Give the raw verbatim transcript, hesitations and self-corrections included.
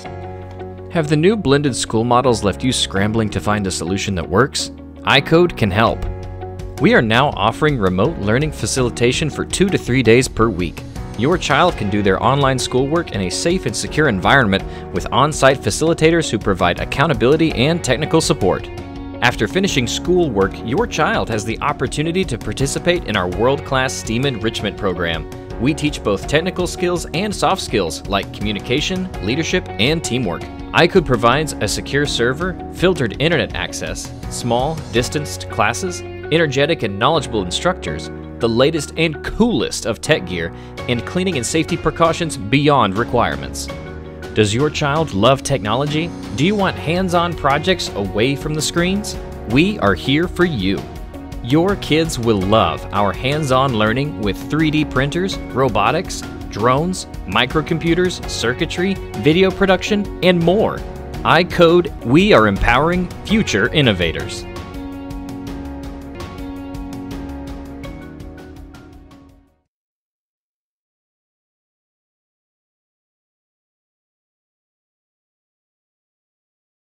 Have the new blended school models left you scrambling to find a solution that works? iCode can help. We are now offering remote learning facilitation for two to three days per week. Your child can do their online schoolwork in a safe and secure environment with on-site facilitators who provide accountability and technical support. After finishing schoolwork, your child has the opportunity to participate in our world-class STEAM enrichment program. We teach both technical skills and soft skills like communication, leadership, and teamwork. iCode provides a secure server, filtered internet access, small, distanced classes, energetic and knowledgeable instructors, the latest and coolest of tech gear, and cleaning and safety precautions beyond requirements. Does your child love technology? Do you want hands-on projects away from the screens? We are here for you. Your kids will love our hands-on learning with three D printers, robotics, drones, microcomputers, circuitry, video production, and more. iCode, we are empowering future innovators.